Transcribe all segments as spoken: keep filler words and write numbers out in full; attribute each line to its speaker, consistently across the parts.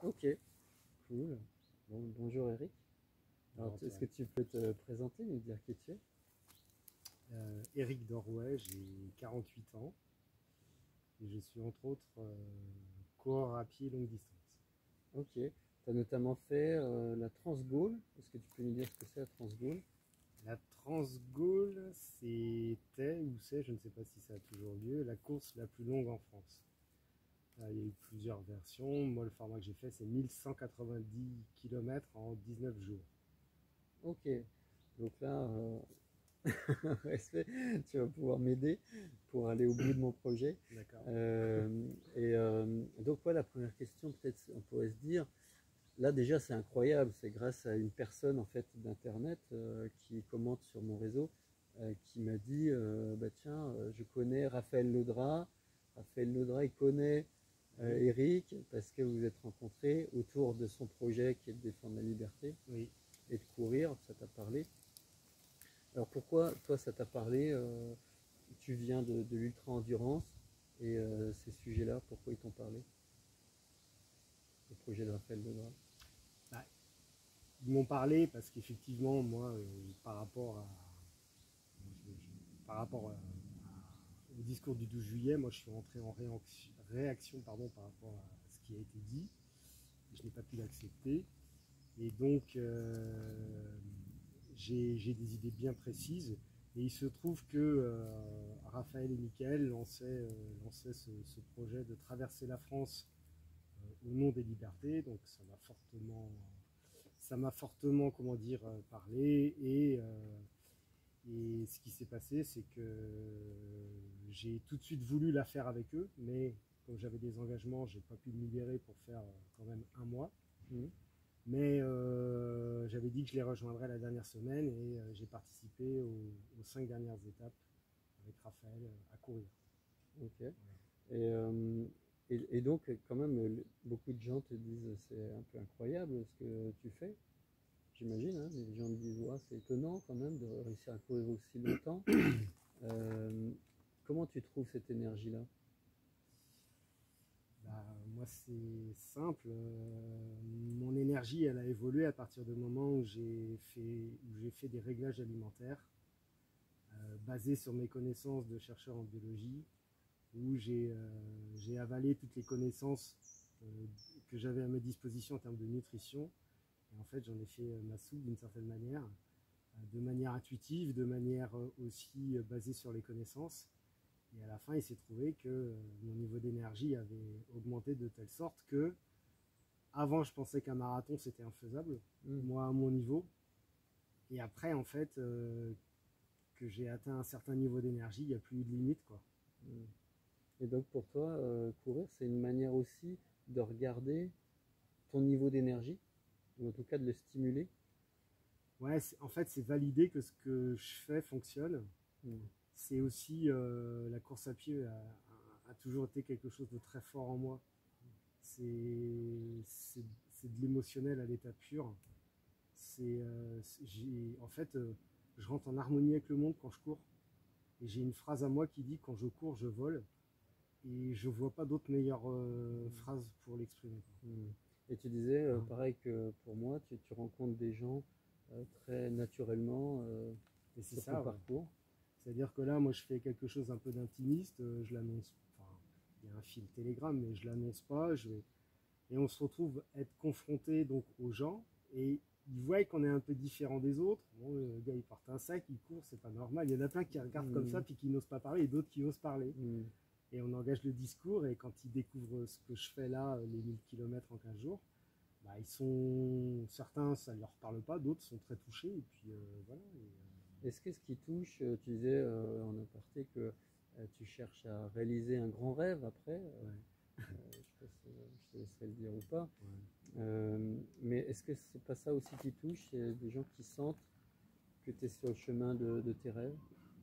Speaker 1: Ok, cool. Bon, bonjour Eric. Alors,
Speaker 2: Alors,
Speaker 1: est-ce que tu peux te présenter, nous dire qui tu es?
Speaker 2: euh, Éric Dorway, j'ai quarante-huit ans et je suis entre autres euh, coureur à pied longue distance.
Speaker 1: Ok. Tu as notamment fait euh, la Transgaule. Est-ce que tu peux nous dire ce que c'est la Transgaule?
Speaker 2: La Transgaule, c'était, ou c'est, je ne sais pas si ça a toujours lieu, la course la plus longue en France. Euh, il y a eu plusieurs versions. Moi, le format que j'ai fait, c'est mille cent quatre-vingt-dix kilomètres en dix-neuf jours.
Speaker 1: Ok. Donc là, euh, respect, tu vas pouvoir m'aider pour aller au bout de mon projet.
Speaker 2: D'accord.
Speaker 1: Euh, et euh, donc, ouais, la première question, peut-être, on pourrait se dire, là déjà, c'est incroyable. C'est grâce à une personne en fait d'Internet euh, qui commente sur mon réseau euh, qui m'a dit, euh, bah tiens, euh, je connais Raphaël Laudrat. Raphaël Laudrat, il connaît euh,
Speaker 2: Oui,
Speaker 1: Eric parce que vous vous êtes rencontrés autour de son projet qui est de défendre la liberté
Speaker 2: oui.
Speaker 1: et de courir. Ça t'a parlé. Alors pourquoi toi ça t'a parlé euh, Tu viens de, de l'ultra-endurance et euh, ces sujets-là, pourquoi ils t'ont parlé? Le projet de Raphaël Laudrat.
Speaker 2: Bah, ils m'ont parlé parce qu'effectivement, moi, euh, par rapport à, je- je- par rapport à- à- au discours du douze juillet, moi je suis rentré en réaction, réaction, pardon, par rapport à ce qui a été dit. Je n'ai pas pu l'accepter. Et donc, euh, j'ai j'ai des idées bien précises. Et il se trouve que euh, Raphaël et Michael lançaient, euh, lançaient ce, ce projet de traverser la France euh, au nom des libertés. Donc, ça m'a fortement, ça m'a fortement, comment dire, euh, parlé. Et, euh, et ce qui s'est passé, c'est que j'ai tout de suite voulu la faire avec eux, mais comme j'avais des engagements, j'ai pas pu me libérer pour faire euh, quand même un mois.
Speaker 1: Mmh.
Speaker 2: Mais euh, j'avais dit que je les rejoindrais la dernière semaine et euh, j'ai participé aux, aux cinq dernières étapes avec Raphaël euh, à courir.
Speaker 1: Ok. Et,
Speaker 2: Voilà.
Speaker 1: euh, et, et donc, quand même, le- beaucoup de gens te disent c'est un peu incroyable ce que tu fais. J'imagine, hein, les gens me disent ouais, c'est étonnant quand même de réussir à courir aussi longtemps. Euh, Comment tu trouves cette énergie-là?
Speaker 2: Bah, moi, c'est simple. Euh, mon énergie, elle a évolué à partir du moment où j'ai fait, où j'ai fait des réglages alimentaires euh, basés sur mes connaissances de chercheur en biologie, où j'ai euh, j'ai avalé toutes les connaissances euh, que j'avais à ma disposition en termes de nutrition. Et en fait, j'en ai fait euh, ma soupe d'une certaine manière, euh, de manière intuitive, de manière euh, aussi euh, basée sur les connaissances. Et à la fin, il s'est trouvé que euh, mon niveau d'énergie avait augmenté de telle sorte que, avant, je pensais qu'un marathon c'était infaisable,
Speaker 1: Hmm.
Speaker 2: moi à mon niveau. Et après, en fait, euh, que j'ai atteint un certain niveau d'énergie, il n'y a plus eu de limite, quoi.
Speaker 1: Hmm. Et donc pour toi, euh, courir, c'est une manière aussi de regarder ton niveau d'énergie, ou en tout cas de le stimuler.
Speaker 2: Ouais, en fait, c'est validé que ce que je fais fonctionne.
Speaker 1: Hmm.
Speaker 2: C'est aussi euh, la course à pied a, a, a, toujours été quelque chose de très fort en moi. C'est de l'émotionnel à l'état pur. C'est euh, en fait, euh, je rentre en harmonie avec le monde quand je cours. Et j'ai une phrase à moi qui dit quand je cours, je vole. Et je vois pas d'autre meilleure euh, phrase pour l'exprimer.
Speaker 1: Hmm. Et tu disais, euh, pareil que pour moi, tu, tu rencontres des gens euh, très naturellement euh,
Speaker 2: Et c'est
Speaker 1: sur ton
Speaker 2: ça, ouais.
Speaker 1: parcours.
Speaker 2: C'est-à-dire que là, moi, je fais quelque chose un peu d'intimiste. euh, Je l'annonce. Enfin, il y a un fil Telegram, mais je l'annonce pas. Je vais... Et on se retrouve être confronté donc aux gens et ils voient qu'on est un peu différent des autres. Bon, le gars il porte un sac, il court, c'est pas normal. Il y en a plein qui regardent comme ça
Speaker 1: Hmm.
Speaker 2: puis qui n'osent pas parler et d'autres qui osent parler.
Speaker 1: Hmm.
Speaker 2: Et on engage le discours et quand ils découvrent ce que je fais là, les mille kilomètres en quinze jours, bah, ils sont certains ça ne leur parle pas, d'autres sont très touchés et puis euh, voilà. Et, euh...
Speaker 1: Est-ce que ce qui touche, euh, tu disais euh, en aparté que euh, tu cherches à réaliser un grand rêve après, euh,
Speaker 2: ouais.
Speaker 1: euh, je, te, je te laisserai le dire ou pas,
Speaker 2: Ouais.
Speaker 1: euh, mais est-ce que c'est pas ça aussi qui touche? C'est des gens qui sentent que tu es sur le chemin de, de tes rêves?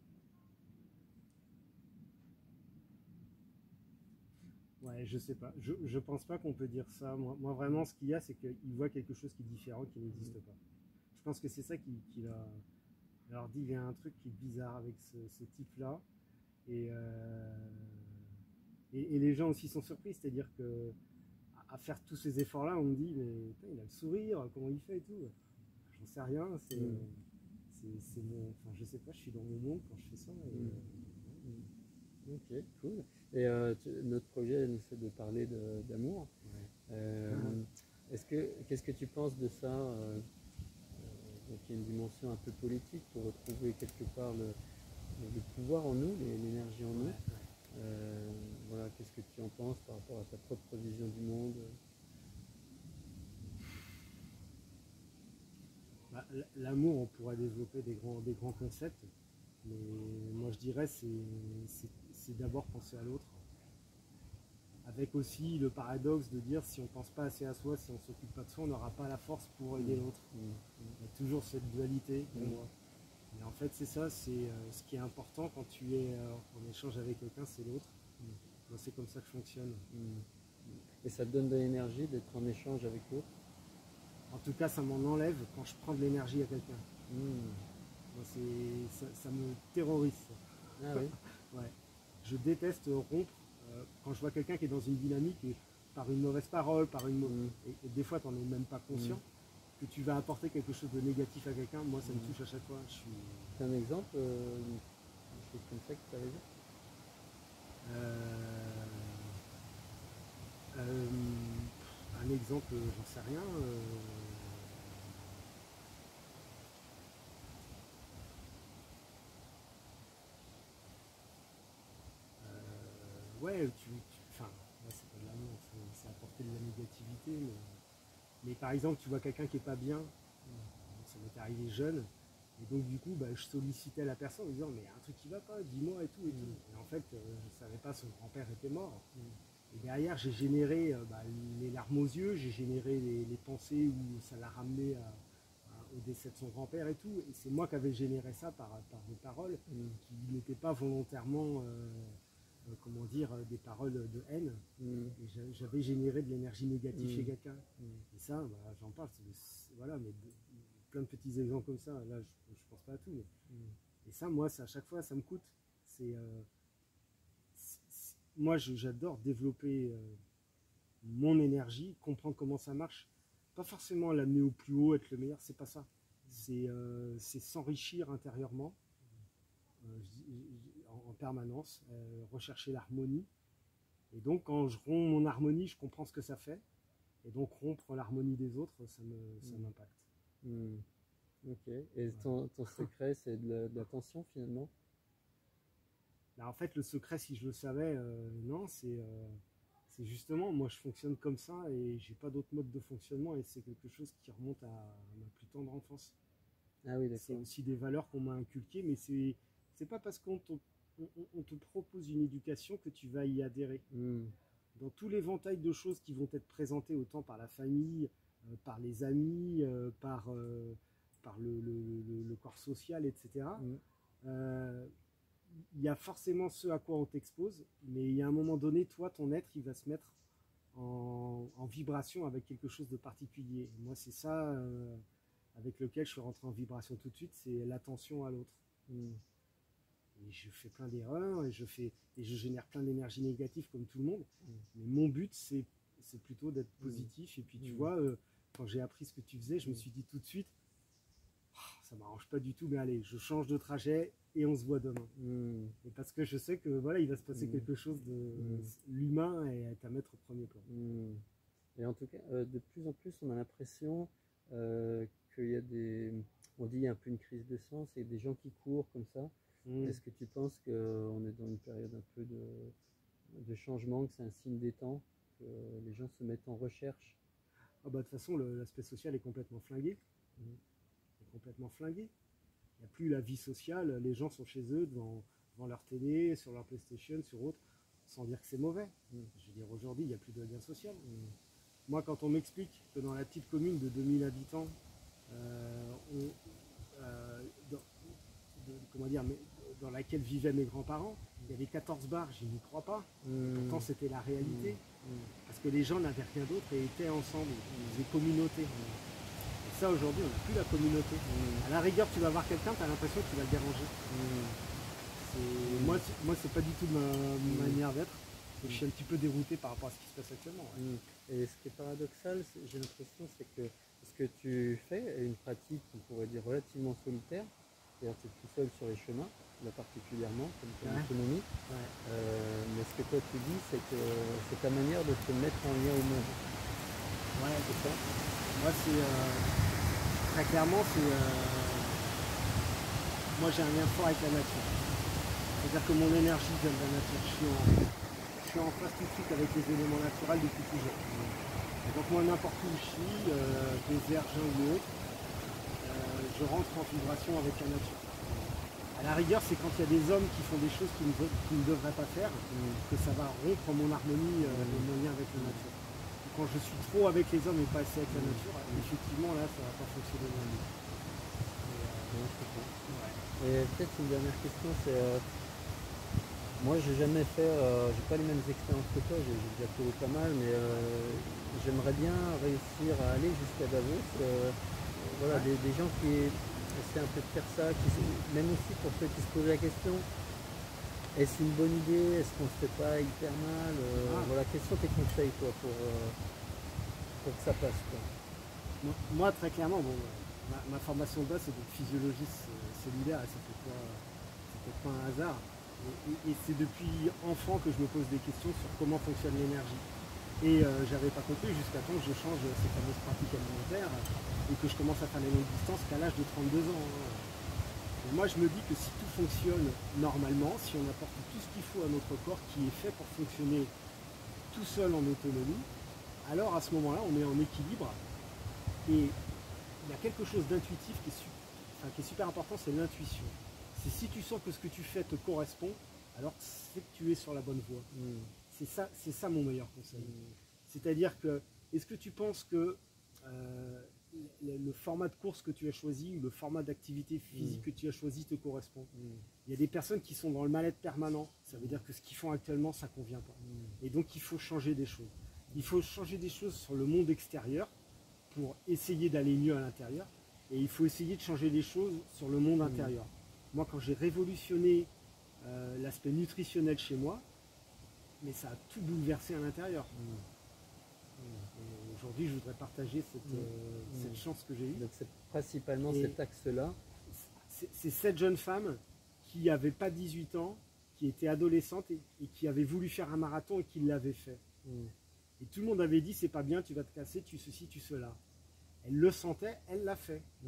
Speaker 2: Ouais, je sais pas. Je, je pense pas qu'on peut dire ça. Moi, moi vraiment, ce qu'il y a, c'est qu'ils voient quelque chose qui est différent, qui n'existe pas. Je pense que c'est ça qui, qui l'a. Alors dit, il y a un truc qui est bizarre avec ce, ce type-là. Et, euh, et, et les gens aussi sont surpris, c'est-à-dire que à faire tous ces efforts-là, on me dit, mais putain, il a le sourire, comment il fait et tout. J'en sais rien, c'est
Speaker 1: Mm.
Speaker 2: c'est- c'est mon. Enfin, je sais pas, je suis dans mon monde quand je fais ça. Et,
Speaker 1: Mm.
Speaker 2: euh,
Speaker 1: Ok, cool. Et euh, tu- notre projet, nous, c'est de parler de- d'amour.
Speaker 2: ouais.
Speaker 1: Euh, est-ce que, qu'est-ce que tu penses de ça euh, donc il y a une dimension un peu politique pour retrouver quelque part le, le pouvoir en nous, les- l'énergie en nous.
Speaker 2: Ouais, ouais.
Speaker 1: Euh, voilà, qu'est-ce que tu en penses par rapport à ta propre vision du monde?
Speaker 2: Bah, l- L'amour, on pourrait développer des grands, des grands concepts, mais moi je dirais c'est c'est c'est d'abord penser à l'autre. Avec aussi le paradoxe de dire si on pense pas assez à soi, si on s'occupe pas de soi, on n'aura pas la force pour aider l'autre.
Speaker 1: Mm.
Speaker 2: Il y a toujours cette dualité pour
Speaker 1: Mm.
Speaker 2: moi. Mais en fait c'est ça, c'est euh, ce qui est important quand tu es euh, en échange avec quelqu'un, c'est l'autre.
Speaker 1: Mm.
Speaker 2: Moi c'est comme ça que je fonctionne.
Speaker 1: Mm. Et ça te donne de l'énergie d'être en échange avec l'autre?
Speaker 2: En tout cas ça m'en enlève quand je prends de l'énergie à quelqu'un.
Speaker 1: Mm.
Speaker 2: Moi, c'est- ça, ça me terrorise. ça.
Speaker 1: Ah oui.
Speaker 2: Ouais. Je déteste rompre euh, quand je vois quelqu'un qui est dans une dynamique et par une mauvaise parole, par une mau-
Speaker 1: Mm.
Speaker 2: et, et des fois tu n'en es même pas conscient que tu vas apporter quelque chose de négatif à quelqu'un. Moi ça me
Speaker 1: Mm.
Speaker 2: touche à chaque fois. Je suis,
Speaker 1: C'est un exemple, euh, une chose comme ça que tu as raison?
Speaker 2: euh, euh, un exemple, j'en sais rien. euh, euh, ouais, tu, tu- enfin, ouais, c'est pas de l'amour, c'est c'est apporter de la négativité. Mais, mais par exemple, tu vois quelqu'un qui est pas bien, ça m'est arrivé jeune, et donc du coup, bah, je sollicitais la personne en disant mais il y a un truc qui va pas, dis-moi et tout et
Speaker 1: Mm.
Speaker 2: tout. Et en fait, euh, je savais pas, son grand-père était mort.
Speaker 1: Mm.
Speaker 2: Et derrière, j'ai généré euh, bah, les larmes aux yeux, j'ai généré les, les pensées où ça l'a ramené à- à- au décès de son grand-père et tout. Et c'est moi qui avais généré ça par, par des paroles
Speaker 1: Mm.
Speaker 2: qui n'étaient pas volontairement, euh, euh, comment dire, euh, des paroles de haine.
Speaker 1: Mm.
Speaker 2: Et j'a- j'avais généré de l'énergie négative
Speaker 1: Mm.
Speaker 2: chez quelqu'un.
Speaker 1: Mm.
Speaker 2: Et ça, bah, j'en parle, c'est- c'est- voilà, mais de- plein de petits exemples comme ça. Là, je, je pense pas à tout. Mais,
Speaker 1: Mm.
Speaker 2: et ça, moi, ça, à chaque fois, ça me coûte. C'est, euh, c'est- c'est- moi, je- j'adore développer euh, mon énergie, comprendre comment ça marche. Pas forcément l'amener au plus haut, être le meilleur, c'est pas ça. C'est euh, c'est s'enrichir intérieurement euh, je- je- en, en permanence, euh, rechercher l'harmonie. Et donc, quand je romps mon harmonie, je comprends ce que ça fait. Et donc, rompre l'harmonie des autres, ça me- ça
Speaker 1: Mm.
Speaker 2: m'impacte.
Speaker 1: Mm. Ok. Et ton, ton secret, c'est de la- de l'attention finalement?
Speaker 2: Là, en fait, le secret, si je le savais, euh, non, c'est euh, c'est justement, moi, je fonctionne comme ça et j'ai pas d'autre mode de fonctionnement et c'est quelque chose qui remonte à ma plus tendre enfance.
Speaker 1: Ah oui,
Speaker 2: C'est
Speaker 1: d'accord.
Speaker 2: aussi des valeurs qu'on m'a inculquées, mais c'est c'est pas parce qu'on te, on, on te propose une éducation que tu vas y adhérer.
Speaker 1: Mm.
Speaker 2: Dans tout l'éventail de choses qui vont être présentées autant par la famille, euh, par les amis, euh, par, euh, par le, le- le- le corps social, et cetera,
Speaker 1: Mm.
Speaker 2: euh, il y a forcément ce à quoi on t'expose, mais il y a un moment donné, toi, ton être, il va se mettre en, en vibration avec quelque chose de particulier. Et moi, c'est ça euh, avec lequel je suis rentré en vibration tout de suite, c'est l'attention à l'autre.
Speaker 1: Mm.
Speaker 2: Et je fais plein d'erreurs et je fais et je génère plein d'énergie négative comme tout le monde.
Speaker 1: Mm.
Speaker 2: Mais mon but, c'est c'est plutôt d'être
Speaker 1: Mm.
Speaker 2: positif. Et puis tu
Speaker 1: Mm.
Speaker 2: vois, euh, quand j'ai appris ce que tu faisais, je me
Speaker 1: Mm.
Speaker 2: suis dit tout de suite, ah, ça m'arrange pas du tout, mais allez, je change de trajet et on se voit demain.
Speaker 1: Mm.
Speaker 2: Et parce que je sais que voilà, il va se passer
Speaker 1: Mm.
Speaker 2: quelque chose de
Speaker 1: Mm.
Speaker 2: l'humain est à mettre au premier plan.
Speaker 1: Mm. Et en tout cas, euh, de plus en plus, on a l'impression euh, qu'il y a des, on dit un peu une crise de sens et des gens qui courent comme ça.
Speaker 2: Mm.
Speaker 1: Est-ce que tu penses qu'on est dans une période un peu de, de changement, que c'est un signe des temps, que les gens se mettent en recherche?
Speaker 2: Ah bah, de toute façon, le- l'aspect social est complètement flingué.
Speaker 1: Mm.
Speaker 2: Est complètement flingué. Il n'y a plus la vie sociale. Les gens sont chez eux devant, devant leur télé, sur leur PlayStation, sur autre, sans dire que c'est mauvais.
Speaker 1: Mm.
Speaker 2: Je veux dire, aujourd'hui, il n'y a plus de lien social.
Speaker 1: Mm.
Speaker 2: Moi, quand on m'explique que dans la petite commune de deux mille habitants, euh, on- euh, dans, de- comment dire, mais dans laquelle vivaient mes grands-parents, il y avait quatorze bars, je n'y crois pas.
Speaker 1: Mm.
Speaker 2: Pourtant, c'était la réalité.
Speaker 1: Mm.
Speaker 2: Parce que les gens n'avaient rien d'autre et étaient ensemble, ils faisaient communauté. Et ça, aujourd'hui, on n'a plus la communauté.
Speaker 1: Mm.
Speaker 2: À la rigueur, tu vas voir quelqu'un, tu as l'impression que tu vas le déranger.
Speaker 1: Mm.
Speaker 2: C'est- Moi, c'est- moi, c'est pas du tout ma
Speaker 1: Mm.
Speaker 2: manière d'être. que je suis un petit peu dérouté par rapport à ce qui se passe actuellement. Ouais.
Speaker 1: Mm. Et ce qui est paradoxal, c'est- j'ai l'impression, c'est que ce que tu fais est une pratique, on pourrait dire, relativement solitaire. C'est-à-dire que tu es tout seul sur les chemins, là particulièrement, comme ton
Speaker 2: Ouais.
Speaker 1: autonomie.
Speaker 2: Ouais.
Speaker 1: Euh, mais ce que toi tu dis, c'est que c'est ta manière de te mettre en lien au monde.
Speaker 2: Ouais.
Speaker 1: C'est ça?
Speaker 2: Moi, c'est euh, très clairement, c'est euh, moi j'ai un lien fort avec la nature. C'est-à-dire que mon énergie vient de la nature. Je suis en, je suis en face tout de suite avec les éléments naturels depuis toujours. Et donc moi, n'importe où je suis, euh, désert, jungle ou autre, euh, je rentre en vibration avec la nature. À la rigueur, c'est quand il y a des hommes qui font des choses qu'ils ne, qui ne devraient pas faire,
Speaker 1: Mm.
Speaker 2: que ça va rompre mon harmonie euh, et mon lien avec la nature. Quand je suis trop avec les hommes et pas assez avec la nature, effectivement là ça va pas fonctionner non plus.
Speaker 1: Ouais, je comprends.
Speaker 2: Ouais.
Speaker 1: Et peut-être une dernière question, c'est euh, moi j'ai jamais fait, euh, j'ai pas les mêmes expériences que toi, j'ai j'ai déjà fait pas mal, mais euh, j'aimerais bien réussir à aller jusqu'à Davos. euh, voilà,
Speaker 2: Ouais.
Speaker 1: des, des gens qui essaient un peu de faire ça, qui, se- même aussi pour ceux qui se posent la question, est-ce une bonne idée, est-ce qu'on se fait pas hyper mal, euh,
Speaker 2: Ah.
Speaker 1: voilà, quels sont tes conseils toi pour, euh, pour que ça passe quoi.
Speaker 2: Moi, moi, très clairement, bon, ma, ma formation de base c'est d'être physiologiste euh, cellulaire et ça fait pas, ça fait pas un hasard. Et, et- et c'est depuis enfant que je me pose des questions sur comment fonctionne l'énergie. Et euh, j'avais pas compris jusqu'à temps que je change ces fameuses pratiques alimentaires et que je commence à faire les longues distances qu'à l'âge de trente-deux ans. hein. Et moi je me dis que si tout fonctionne normalement, si on apporte tout ce qu'il faut à notre corps qui est fait pour fonctionner tout seul en autonomie, alors à ce moment-là on est en équilibre. Et il y a quelque chose d'intuitif qui, est su- enfin, qui est super important, c'est l'intuition. C'est si tu sens que ce que tu fais te correspond, alors c'est que tu es sur la bonne voie.
Speaker 1: Mm.
Speaker 2: C'est ça, c'est ça mon meilleur conseil.
Speaker 1: Mm.
Speaker 2: C'est-à-dire que, est-ce que tu penses que euh, le, le format de course que tu as choisi ou le format d'activité physique
Speaker 1: Mm.
Speaker 2: que tu as choisi te correspond?
Speaker 1: Mm.
Speaker 2: Il y a des personnes qui sont dans le mal-être permanent. Ça veut dire que ce qu'ils font actuellement, ça ne convient pas.
Speaker 1: Mm.
Speaker 2: Et donc il faut changer des choses. Il faut changer des choses sur le monde extérieur pour essayer d'aller mieux à l'intérieur. Et il faut essayer de changer des choses sur le monde
Speaker 1: Mm.
Speaker 2: intérieur. Moi, quand j'ai révolutionné euh, l'aspect nutritionnel chez moi, mais ça a tout bouleversé à l'intérieur.
Speaker 1: Mm.
Speaker 2: Et aujourd'hui, je voudrais partager cette,
Speaker 1: Mm.
Speaker 2: euh,
Speaker 1: Mm.
Speaker 2: cette chance que j'ai eue.
Speaker 1: Donc c'est principalement
Speaker 2: Et-
Speaker 1: cet axe-là.
Speaker 2: C'est c'est cette jeune femme qui n'avait pas dix-huit ans, qui était adolescente et, et qui avait voulu faire un marathon et qui l'avait fait.
Speaker 1: Mm.
Speaker 2: Et tout le monde avait dit c'est pas bien, tu vas te casser, tu ceci, tu cela. Elle le sentait, elle l'a fait.
Speaker 1: Mm.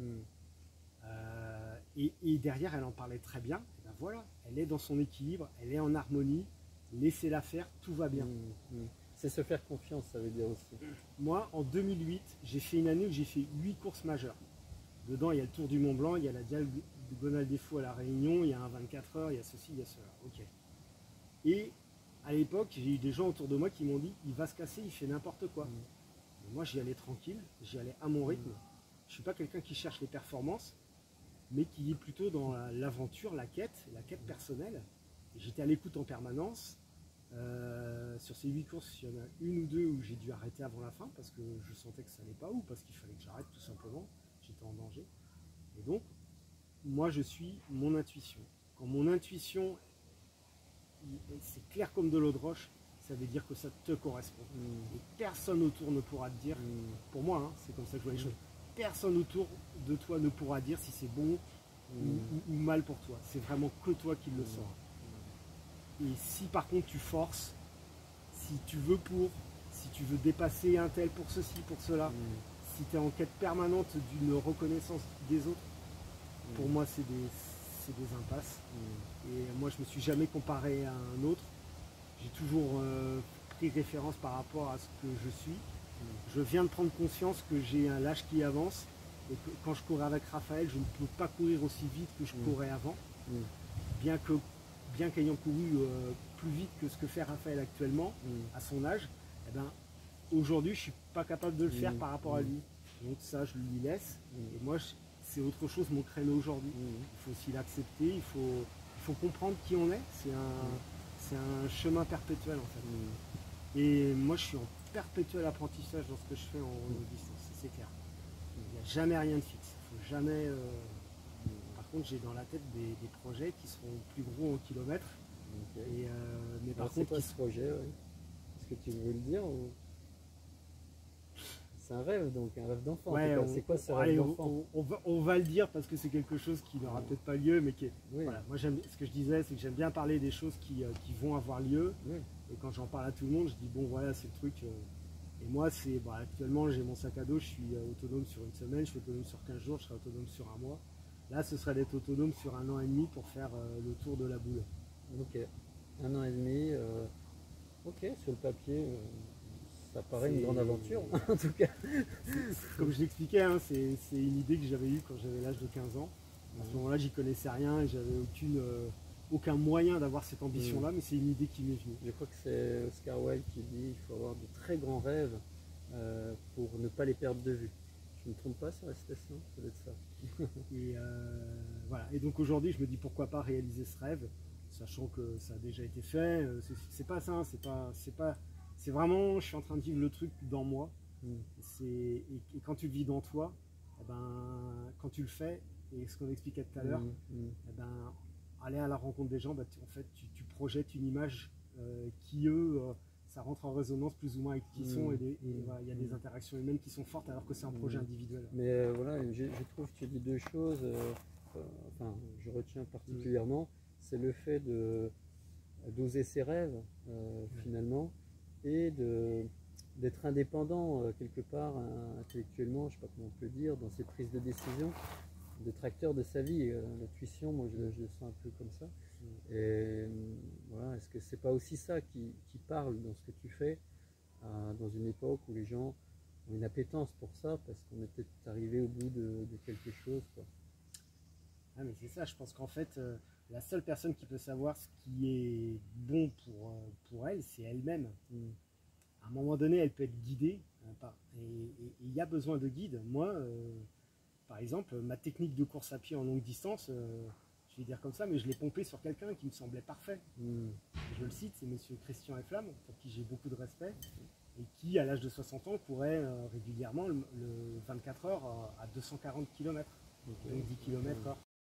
Speaker 2: Euh, et, et derrière, elle en parlait très bien. Et ben voilà, elle est dans son équilibre, elle est en harmonie. Laissez-la faire, tout va bien.
Speaker 1: Mm. Mm. C'est se faire confiance, ça veut dire aussi.
Speaker 2: Moi, en deux mille huit, j'ai fait une année où j'ai fait huit courses majeures. Dedans, il y a le Tour du Mont Blanc, il y a la Diagonale des Fous à La Réunion, il y a un vingt-quatre heures, il y a ceci, il y a cela. Ok. Et à l'époque, j'ai eu des gens autour de moi qui m'ont dit il va se casser, il fait n'importe quoi.
Speaker 1: Mm.
Speaker 2: Mais moi, j'y allais tranquille, j'y allais à mon rythme. Je ne suis pas quelqu'un qui cherche les performances, mais qui est plutôt dans la- l'aventure, la quête, la quête personnelle. Et j'étais à l'écoute en permanence. Euh, sur ces huit courses, il y en a une ou deux où j'ai dû arrêter avant la fin parce que je sentais que ça n'allait pas ou parce qu'il fallait que j'arrête tout simplement. J'étais en danger. Et donc, moi, je suis mon intuition. Quand mon intuition, il- c'est clair comme de l'eau de roche, ça veut dire que ça te correspond.
Speaker 1: Mm.
Speaker 2: Et personne autour ne pourra te dire,
Speaker 1: Mm.
Speaker 2: pour moi, hein, c'est comme ça que je vois les
Speaker 1: Mm.
Speaker 2: choses, personne autour de toi ne pourra dire si c'est bon ou,
Speaker 1: Mm.
Speaker 2: ou- ou mal pour toi. C'est vraiment que toi qui le sens. Et si par contre tu forces, si tu veux pour, si tu veux dépasser un tel pour ceci, pour cela,
Speaker 1: Mm.
Speaker 2: si tu es en quête permanente d'une reconnaissance des autres, pour
Speaker 1: Mm.
Speaker 2: moi c'est des, c'est des impasses.
Speaker 1: Mm.
Speaker 2: Et moi je me suis jamais comparé à un autre. J'ai toujours euh, pris référence par rapport à ce que je suis. Je viens de prendre conscience que j'ai un l'âge qui avance et que quand je courais avec Raphaël, je ne peux pas courir aussi vite que je
Speaker 1: Mm.
Speaker 2: courais avant.
Speaker 1: Mm.
Speaker 2: Bien que bien qu'ayant couru euh, plus vite que ce que fait Raphaël actuellement,
Speaker 1: Mm.
Speaker 2: à son âge, eh ben, aujourd'hui je suis pas capable de le faire
Speaker 1: Mm.
Speaker 2: par rapport à
Speaker 1: Mm.
Speaker 2: lui. Donc ça je lui laisse.
Speaker 1: Mm.
Speaker 2: Et moi je- c'est autre chose mon créneau aujourd'hui.
Speaker 1: Mm.
Speaker 2: Il faut aussi l'accepter, il faut, il faut comprendre qui on est. C'est un, c'est un chemin perpétuel en fait.
Speaker 1: Mm.
Speaker 2: Et moi je suis en perpétuel apprentissage dans ce que je fais en longue distance, c'est clair. Il n'y a jamais rien de fixe. Il faut jamais. euh, Par contre, j'ai dans la tête des, des projets qui seront plus gros en kilomètres.
Speaker 1: Ok.
Speaker 2: Et, euh, mais par
Speaker 1: Alors c'est
Speaker 2: contre,
Speaker 1: quoi
Speaker 2: qui
Speaker 1: ce
Speaker 2: sont-
Speaker 1: projet ouais. ce que tu veux le dire ou... C'est un rêve, donc un rêve d'enfant.
Speaker 2: Ouais,
Speaker 1: C'est quoi ce rêve
Speaker 2: allez, on,
Speaker 1: d'enfant?
Speaker 2: on, on, va, on va le dire parce que c'est quelque chose qui n'aura peut-être pas lieu, mais qui est,
Speaker 1: Oui.
Speaker 2: Voilà, moi j'aime, ce que je disais, c'est que j'aime bien parler des choses qui, euh, qui vont avoir lieu.
Speaker 1: Oui.
Speaker 2: Et quand j'en parle à tout le monde, je dis bon voilà, c'est le truc. Euh, et moi, c'est bah, actuellement j'ai mon sac à dos, je suis euh, autonome sur une semaine, je suis autonome sur quinze jours, je serai autonome sur un mois. Là, ce serait d'être autonome sur un an et demi pour faire euh, le tour de la boule.
Speaker 1: Ok, un an et demi. Euh... Ok, sur le papier. Euh... Ça paraît une grande aventure, en tout cas.
Speaker 2: Comme je l'expliquais, hein, c'est une idée que j'avais eue quand j'avais l'âge de quinze ans. À ce moment-là, j'y connaissais rien et j'avais aucune, euh, aucun moyen d'avoir cette ambition-là, mais c'est une idée qui m'est venue.
Speaker 1: Je crois que c'est Oscar Wilde qui dit qu'il faut avoir de très grands rêves euh, pour ne pas les perdre de vue. Je ne me trompe pas sur la citation, ça doit être ça.
Speaker 2: et, euh, voilà. Et donc aujourd'hui, je me dis pourquoi pas réaliser ce rêve, sachant que ça a déjà été fait. C'est pas ça, c'est pas, c'est pas. C'est vraiment, je suis en train de vivre le truc dans moi. Mm. Et, et quand tu le vis dans toi, eh ben, quand tu le fais, et ce qu'on expliquait tout à l'heure, mm. eh ben, aller à la rencontre des gens, bah, tu, en fait, tu, tu projettes une image euh, qui, eux, euh, ça rentre en résonance plus ou moins avec qui ils sont, et il et, voilà, y a des interactions humaines qui sont fortes alors que c'est un projet individuel.
Speaker 1: Mais euh, voilà, je, je trouve que tu dis deux choses, euh, enfin, je retiens particulièrement, mm. c'est le fait de d'oser ses rêves, euh, mm. finalement, et d'être indépendant euh, quelque part euh, intellectuellement, je ne sais pas comment on peut dire, dans ses prises de décision, d'être acteur de sa vie. Euh, L'intuition, moi je, je le sens un peu comme ça. Et euh, voilà, est-ce que c'est pas aussi ça qui, qui parle dans ce que tu fais, euh, dans une époque où les gens ont une appétence pour ça, parce qu'on est peut-être arrivé au bout de, de quelque chose, quoi.
Speaker 2: Ah mais c'est ça, je pense qu'en fait, euh, la seule personne qui peut savoir ce qui est bon pour, euh, pour elle, c'est elle-même. Mm. À un moment donné, elle peut être guidée, hein, par, et il y a besoin de guide. Moi, euh, par exemple, ma technique de course à pied en longue distance, euh, je vais dire comme ça, mais je l'ai pompé sur quelqu'un qui me semblait parfait. Mm. Je le cite, c'est monsieur Christian Flamme, pour qui j'ai beaucoup de respect, et qui, à l'âge de soixante ans, courait euh, régulièrement le, le vingt-quatre heures à deux cent quarante kilomètres, okay. Donc dix kilomètres heure.